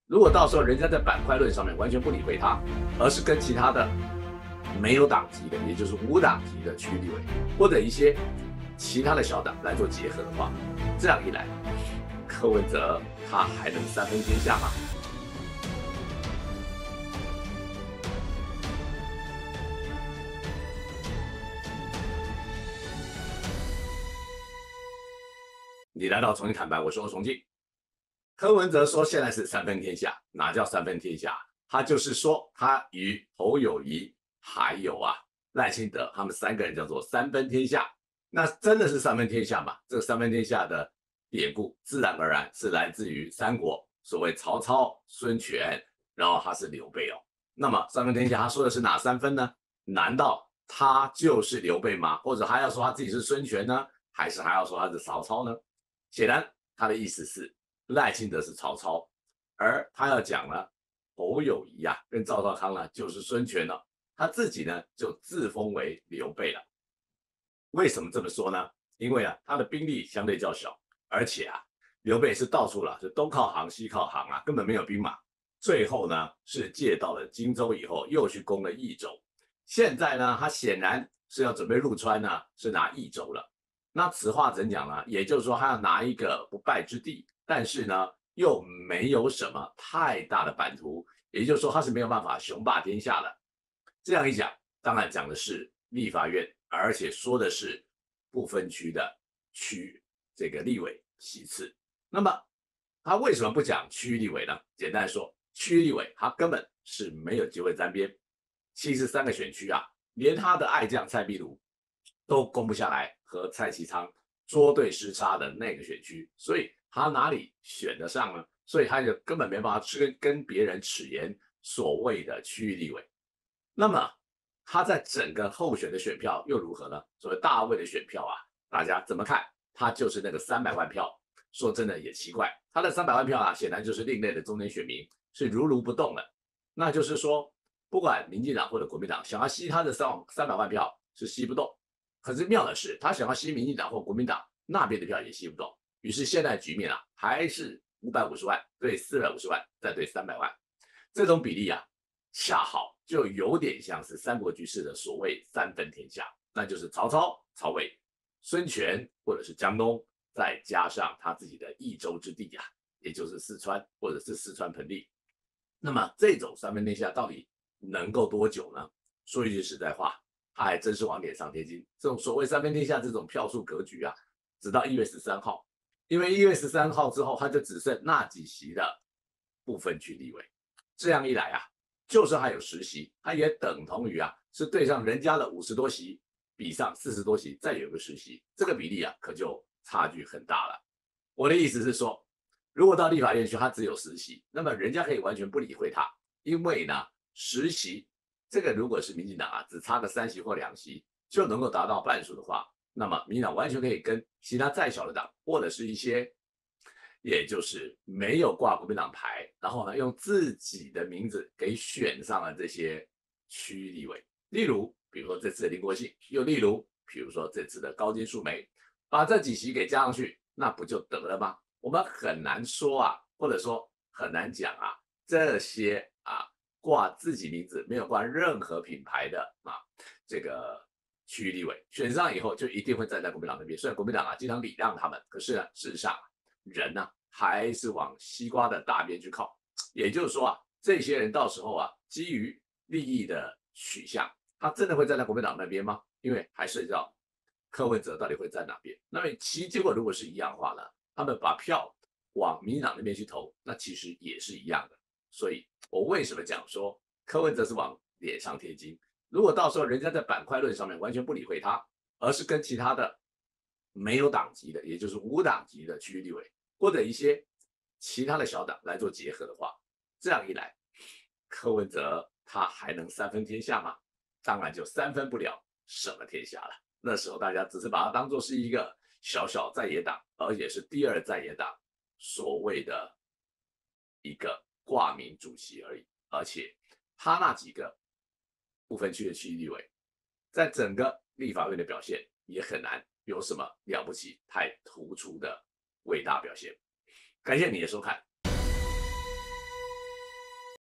如果到时候人家在板块论上面完全不理会他，而是跟其他的没有党籍的，也就是无党籍的区域立委或者一些其他的小党来做结合的话，这样一来，柯文哲他还能三分天下吗？你来到重庆坦白，我是欧崇敬。柯文哲说现在是三分天下，哪叫三分天下？他就是说他与侯友宜还有赖清德他们三个人叫做三分天下。那真的是三分天下吗？这个三分天下的典故自然而然是来自于三国，所谓曹操、孙权，然后他是刘备哦。那么三分天下他说的是哪三分呢？难道他就是刘备吗？或者还要说他自己是孙权呢？还是还要说他是曹操呢？显然他的意思是赖清德是曹操，而他要讲呢，侯友宜跟赵少康呢就是孙权了，他自己呢就自封为刘备了。为什么这么说呢？因为他的兵力相对较小，而且刘备是到处了，就东靠杭西靠杭根本没有兵马。最后呢是借到了荆州以后，又去攻了益州。现在呢，他显然是要准备入川呢，是拿益州了。那此话怎讲呢？也就是说，他要拿一个不败之地，但是呢，又没有什么太大的版图，也就是说，他是没有办法雄霸天下的。这样一讲，当然讲的是立法院，而且说的是不分区的区这个立委席次。那么他为什么不讲区域立委呢？简单说，区域立委他根本是没有机会沾边。73个选区连他的爱将蔡壁如都攻不下来，和蔡其昌捉对失差的那个选区，所以他哪里选得上呢？所以他就根本没办法跟别人齿言所谓的区域立委。那么他在整个候选的选票又如何呢？所谓大位的选票大家怎么看？他就是那个300万票。说真的也奇怪，他的300万票显然就是另类的中间选民，是如不动的。那就是说，不管民进党或者国民党想要吸他的300万票是吸不动，可是妙的是，他想要吸民进党或国民党那边的票也吸不动。于是现在局面还是550万对450万再对300万，这种比例恰好就有点像是三国局势的所谓三分天下，那就是曹操、曹魏、孙权或者是江东，再加上他自己的益州之地也就是四川或者是四川盆地。那么这种三分天下到底能够多久呢？说一句实在话，他还真是往脸上贴金。这种所谓三分天下这种票数格局直到1月13号，因为1月13号之后，他就只剩那几席的不分区立委。这样一来就算他有10席，他也等同于是对上人家的50多席，比上40多席，再有个10席，这个比例可就差距很大了。我的意思是说，如果到立法院去，他只有10席，那么人家可以完全不理会他，因为呢，10席这个如果是民进党只差个3席或2席就能够达到半数的话，那么民进党完全可以跟其他再小的党，或者是一些也就是没有挂国民党牌，然后呢用自己的名字给选上了这些区域立委。例如，比如说这次的林国信，又例如，比如说这次的高金素梅，把这几席给加上去，那不就得了吗？我们很难说或者说很难讲这些挂自己名字没有挂任何品牌的这个区域立委选上以后，就一定会站在国民党那边。虽然国民党经常礼让他们，可是呢，事实上人还是往西瓜的大边去靠。也就是说这些人到时候基于利益的取向，他真的会站在国民党那边吗？因为还涉及到柯文哲到底会站哪边。那么其结果如果是一样的话呢，他们把票往民进党那边去投，那其实也是一样的。所以我为什么讲说柯文哲是往脸上贴金？如果到时候人家在板块论上面完全不理会他，而是跟其他的没有党籍的，也就是无党籍的区域立委或者一些其他的小党来做结合的话，这样一来，柯文哲他还能三分天下吗？当然就三分不了什么天下了。那时候大家只是把它当作是一个小小在野党，而且是第2在野党所谓的一个挂名主席而已。而且他那几个不分区的区域立委，在整个立法院的表现也很难有什么了不起、太突出的伟大表现。感谢你的收看。